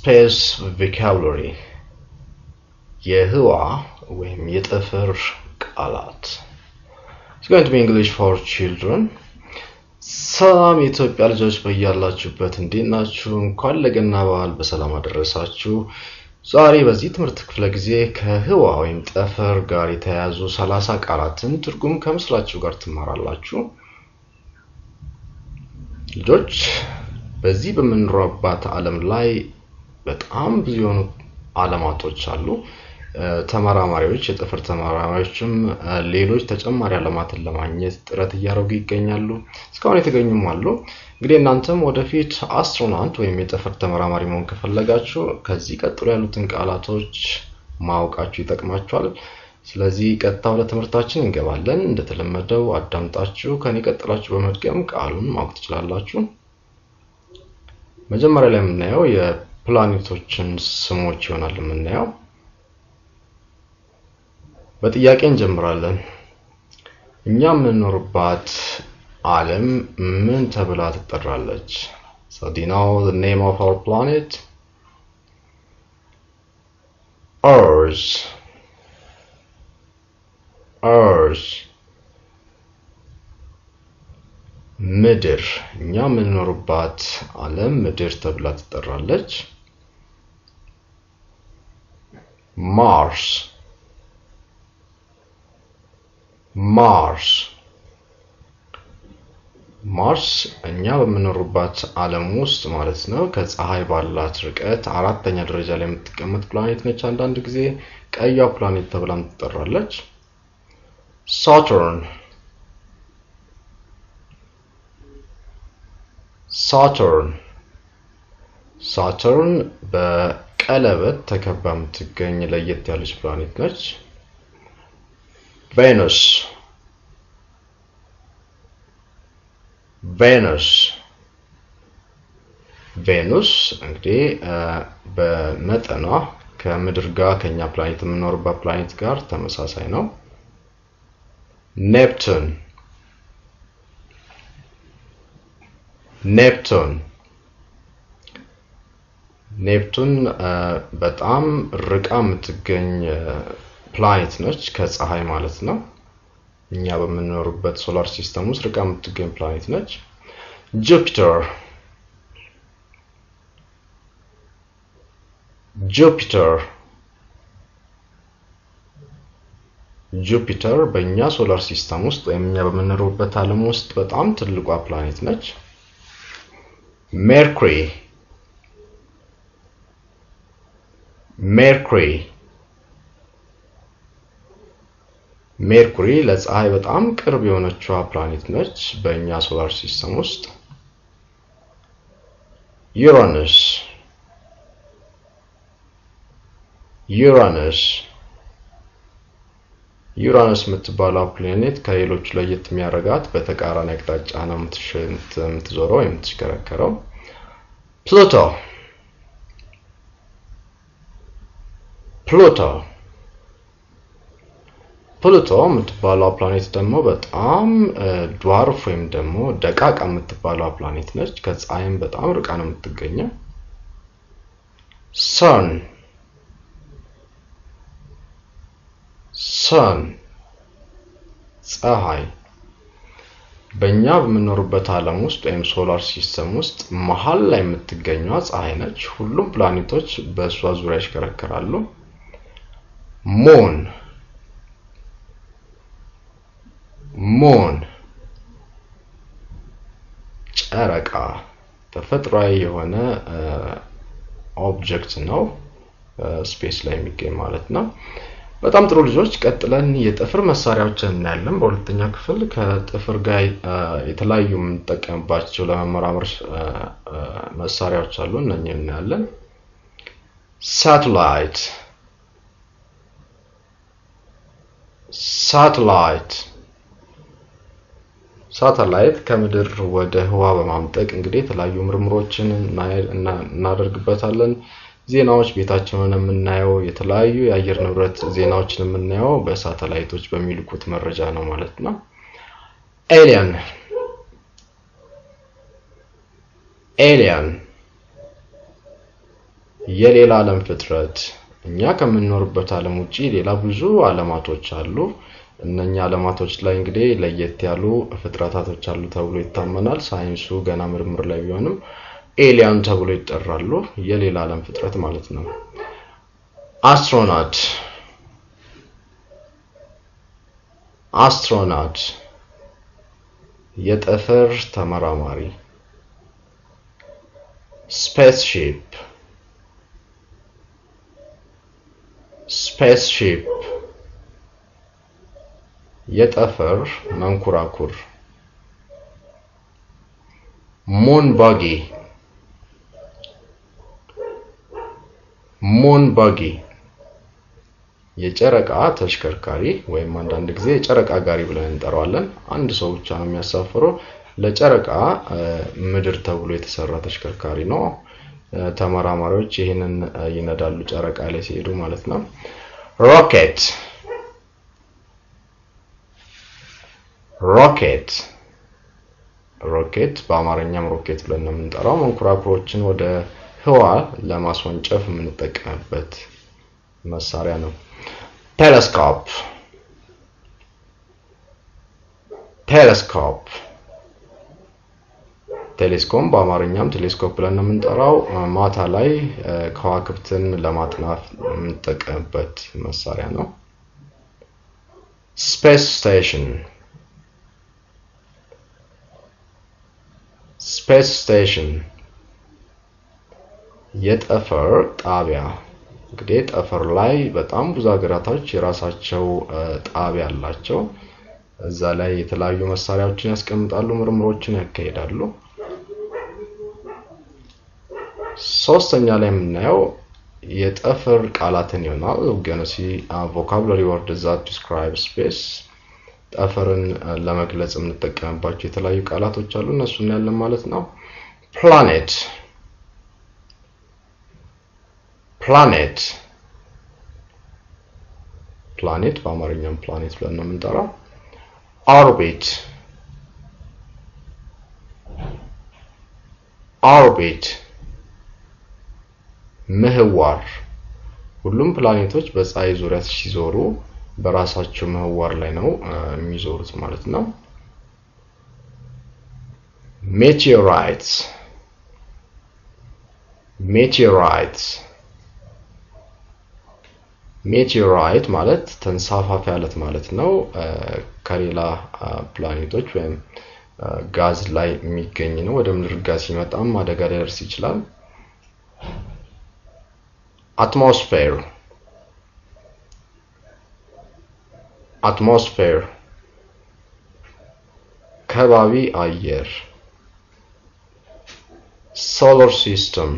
Space vocabulary የህዋ ወይም የጠፈር ቃላት It's going to be English for children ሰላም የኢትዮጵያ ልጆች በያላችሁበት እንዴት ናችሁ እንኳን ለገና በዓል በሰላም አደረሳችሁ ዛሬ በዚህ ትምህርት ክፍለ ጊዜ ከህዋ ወይም ጠፈር ጋር የተያያዙ 30 ቃላትን ትርጉም ከምስላችሁ ጋር ትማራላችሁ ልጆች በዚህ በምንኖርባት ዓለም ላይ በጣም ብዙ የሆኑ ዓለማቶች አሉ ተመራማሪዎች የጠፈር ተመራማሪዎችም ሌሎች ተጨማሪ ዓለማትን ለማግኘት ጥረት እያደረጉ ይገኛሉ እስካሁን የተገኙም አሉ እንግዲህ እናንተም ወደፊት አስትሮናውት ወይም የጠፈር ተመራማሪ መሆን ከፈለጋችሁ ከዚህ ቀጥሎ ያሉትን ቃላቶች ማወቃችሁ ይጠቅማችኋል ስለዚህ ቀጥታ ወደ ትምህርታችን እንገባለን እንደተለመደው አዳምጣችሁ ከኔ ቀጥላችሁ በመድገም ቃሉን ማወቅ ትችላላችሁ መጀመሪያ ላይ የምናየው የፕላኔቶችን ስሞች ይሆናል የምናየው በጥያቄ እንጀምራለን እኛ የምንኖርባት ዓለም ምን ተብላ ትጠራለች So do you know the name of our planet? Earth ምድር እኛ የምንኖርባት ዓለም ምድር ተብላ ትጠራለች Mars እኛ በምንኖርባት ዓለም ውስጥ ማለት ነው ከፀሐይ ባላት ርቀት አራተኛ ደረጃ ላይ የምትቀመጥ ፕላኔት ነች አንዳንድ ጊዜ ቀይዋ ፕላኔት ተብላ ትጠራለች Saturn በቀለበት ተከባ የምትገኝ ለየት ያለች ፕላኔት ነች Venus እንግዲህ በመጠኗ ከምድር ጋር ከኛ ፕላኔት የምንኖርባት ፕላኔት ጋር ተመሳሳይ ነው ኔፕቱን በጣም ርቃ የምትገኝ ፕላኔት ነች ከፀሐይ ማለት ነው እኛ በምንኖርበት ሶላር ሲስተም ውስጥ ርቃ የምትገኝ ፕላኔት ነች ጁፒተር በእኛ ሶላር ሲስተም ውስጥ ወይም እኛ በምንኖርበት ዓለም ውስጥ በጣም ትልቋ ፕላኔት ነች ሜርኩሪ ለፀሐይ በጣም ቅርብ የሆነችው ፕላኔት ነች በእኛ ሶላር ሲስተም ውስጥ ዩራነስ የምትባለው ፕላኔት ከሌሎች ለየት የሚያደርጋት በተቃራኒ አቅጣጫ ነው የምትዞረው የምትሽከረከረው ፕሉቶ የምትባለው ፕላኔት ደግሞ በጣም ድዋርፍ ወይም ደግሞ ደቃቃ የምትባለው ፕላኔት ነች ከፀሐይም በጣም ርቃ ነው የምትገኘው Sun ፀሐይ በእኛ በምንኖርበት ዓለም ውስጥ ወይም ሶላር ሲስተም ውስጥ መሃል ላይ የምትገኘው ፀሐይ ነች ሁሉም ፕላኔቶች በሷ ዙሪያ ይሽከረከራሉ Moon ጨረቃ ተፈጥሯዊ የሆነ ኦብጀክት ነው ስፔስ ላይ የሚገኝ ማለት ነው በጣም ጥሩ ልጆች ቀጥለን የጠፈር መሳሪያዎችን እናያለን በሁለተኛ ክፍል ከጠፈር ጋር የተለያዩ የምንጠቀምባቸው ለመመራመር መሳሪያዎች አሉ እነኚህን እናያለን ሳተላይት ከምድር ወደ ህዋ በማምጠቅ እንግዲህ የተለያዩ ምርምሮችን እናደርግበታለን ዜናዎች ቤታችንን የምናየው የተለያዩ የአየር ንብረት ዜናዎችን የምናየው በሳተላይቶች በሚልኩት መረጃ ነው ማለት ነው ኤሊያን የሌላ ዓለም ፍጥረት እኛ ከምንኖርበት ዓለም ውጪ ሌላ ብዙ ዓለማቶች አሉ እነኛ ዓለማቶች ላይ እንግዲህ ለየት ያሉ ፍጥረታቶች አሉ ተብሎ ይታመናል ሳይንሱ ገና ምርምር ላይ ቢሆንም ኤሊያን ተብሎ ይጠራሉ የሌላ ዓለም ፍጥረት ማለት ነው አስትሮናት የጠፈር ተመራማሪ spaceship የጠፈር መንኮራኩር moon buggy የጨረቃ ተሽከርካሪ ወይም አንዳንድ ጊዜ የጨረቃ ጋሪ ብለን እንጠራዋለን አንድ ሰው ብቻ ነው የሚያሳፍረው ለጨረቃ ምድር ተብሎ የተሰራ ተሽከርካሪ ነው ተመራማሪዎች ይሄንን ይነዳሉ ጨረቃ ላይ ሲሄዱ ማለት ነው ሮኬት በአማርኛም ሮኬት ብለን ነው የምንጠራው መንኮራኩሮችን ወደ ህዋ ለማስወንጨፍ የምንጠቀምበት መሳሪያ ነው ቴሌስኮፕ በአማርኛም ቴሌስኮፕ ብለን ነው የምንጠራው ማታ ላይ ከዋክብትን ለማጥናት የምንጠቀምበት መሳሪያ ነው ስፔስ ስቴሽን የጠፈር ጣቢያ እንግዲህ ጠፈር ላይ በጣም ብዙ ሀገራቶች የራሳቸው ጣቢያ አላቸው እዛ ላይ የተለያዩ መሳሪያዎችን ያስቀምጣሉ ምርምሮችን ያካሂዳሉ ሶስተኛ ላይ የምናየው የጠፈር ቃላትን ይሆናል vocabulary words that describe space ጠፈርን ለመግለጽ የምንጠቀምባቸው የተለያዩ ቃላቶች አሉ እነሱን ያለን ማለት ነው planet በአማርኛም planet ብለን ነው የምንጠራው orbit ምህዋር ሁሉም ፕላኔቶች በፀሐይ ዙሪያ ሲዞሩ በራሳቸው ምህዋር ላይ ነው የሚዞሩት ማለት ነው meteorite ማለት ተንሳፋፊ አለት ማለት ነው ከሌላ ፕላኔቶች ወይም ጋዝ ላይ የሚገኝ ነው ወደ ምድር ጋዝ ሲመጣም አደጋ ሊደርስ ይችላል atmosphere ከባቢ አየር solar system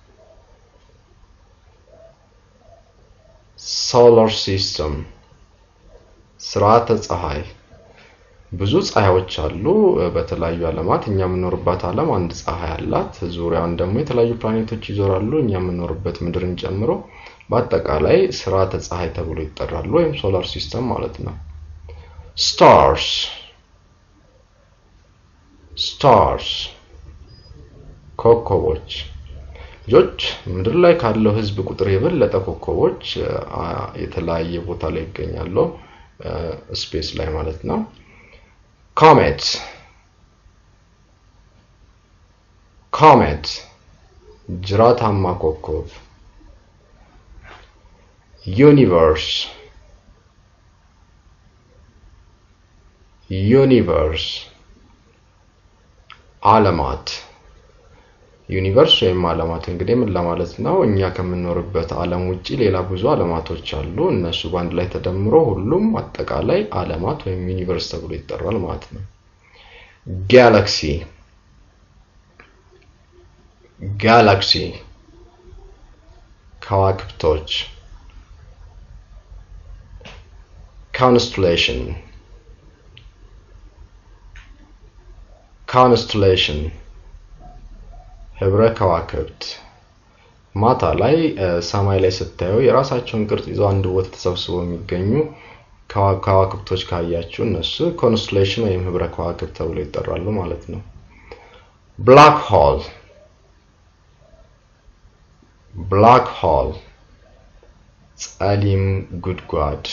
ስርዓተ ፀሐይ ብዙ ፀሐዮች አሉ በተለያዩ ዓለማት እኛ የምንኖርበት ዓለም አንድ ፀሐይ አላት ዙሪያውን ደግሞ የተለያዩ ፕላኔቶች ይዞራሉ እኛ የምንኖርበት ምድርን ጨምሮ በአጠቃላይ ስርዓተ ፀሐይ ተብሎ ይጠራሉ ወይም ሶላር ሲስተም ማለት ነው stars ኮከቦች ልጆች ምድር ላይ ካለው ህዝብ ቁጥር የበለጠ ኮከቦች የተለያየ ቦታ ላይ ይገኛሉ ስፔስ ላይ ማለት ነው comet ጅራታማ ኮከብ universe ዓለማት ዩኒቨርስ ወይም ዓለማት እንግዲህ ምን ለማለት ነው እኛ ከምንኖርበት ዓለም ውጪ ሌላ ብዙ ዓለማቶች አሉ እነሱ ባንድ ላይ ተደምሮ ሁሉም አጠቃላይ ዓለማት ወይም ዩኒቨርስ ተብሎ ይጠራል ማለት ነው ጋላክሲ ከዋክብቶች constellation ህብረ ከዋክብት ማታ ላይ ሰማይ ላይ ስታዩ የራሳቸውን ቅርጽ ይዘው አንድ ቦታ ተሰብስበው የሚገኙ ከዋክብቶች ካያችሁ እነሱ constellation ወይም ህብረ ከዋክብት ተብለው ይጠራሉ ማለት ነው black black hole ጸሊም ጉድጓድ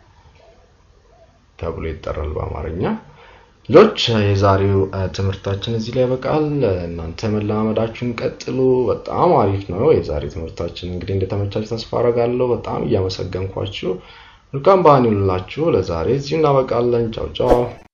ተብሎ ይጠራል በአማርኛ። ልጆች የዛሬው ትምህርታችን እዚህ ላይ ያበቃል። እናንተ መለማመዳችሁን ቀጥሉ። በጣም አሪፍ ነው የዛሬ ትምህርታችን። እንግዲህ እንደተመቻችሁ ተስፋ አደርጋለሁ። በጣም እያመሰገንኳችሁ መልካም ባህል ይሁንላችሁ። ለዛሬ እዚህ እናበቃለን። ቻው ቻው።